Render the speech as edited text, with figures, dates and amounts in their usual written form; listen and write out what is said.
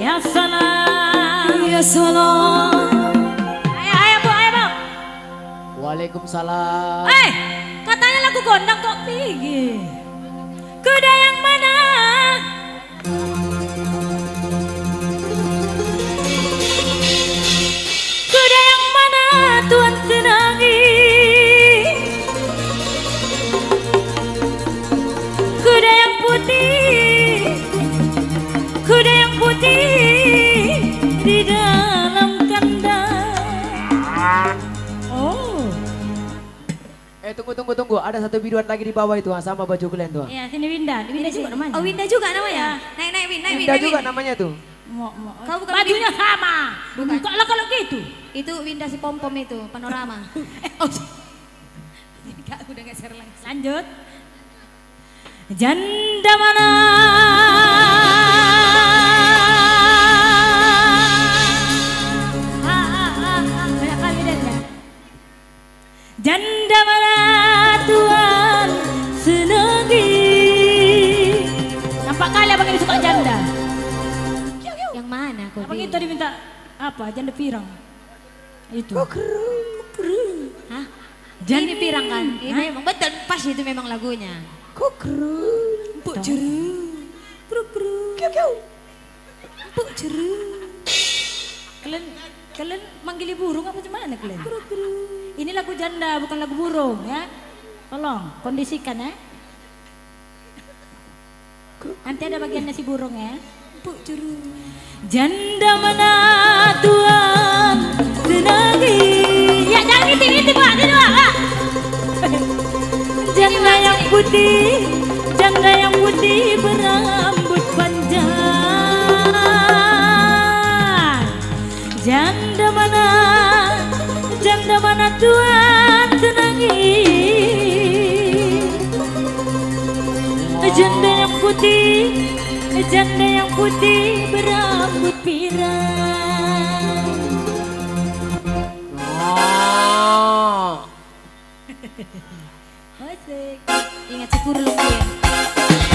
Ya salam. Ya salam. Ayo Bu, ayo Bu. Waalaikumsalam. Katanya lagu gondang kok tinggi. Kuda yang mana? Kuda yang mana Tuhan senangi? Kuda yang putih, kuda yang putih di dalam kandang. Oh. Tunggu. Ada satu biduan lagi di bawah itu sama baju kalian tuh. Iya, sini Winda. Winda juga namanya. Oh, Winda juga namanya. Naik Winda juga namanya tuh. Kau bukan bajunya sama. Bukan. Kalau gitu. Itu Winda si pom-pom itu, panorama. Udah gak share lagi. Lanjut. Janda mana? Banyak kali deh. Janda mana Tuhan senangi? Nampak kali abang ini suka janda. Yang mana? Abang itu tadi minta apa? Janda pirang. Itu. Hah? Ini pirang kan? Ini memang betul pas itu memang lagunya. Empuk jeru. Empuk jeru. Kalian manggili burung apa gimana kalian? Ini lagu janda bukan lagu burung ya. Tolong kondisikan ya. Nanti ada bagiannya si burung ya. Empuk jeru. Janda mana Tuhan senangi? Ya jangan itu Pak, ini Pak. Janda yang putih, janda yang putih berambut panjang. Janda mana Tuhan senangi? Janda yang putih berambut pirang. Ingat si Kurlung dia.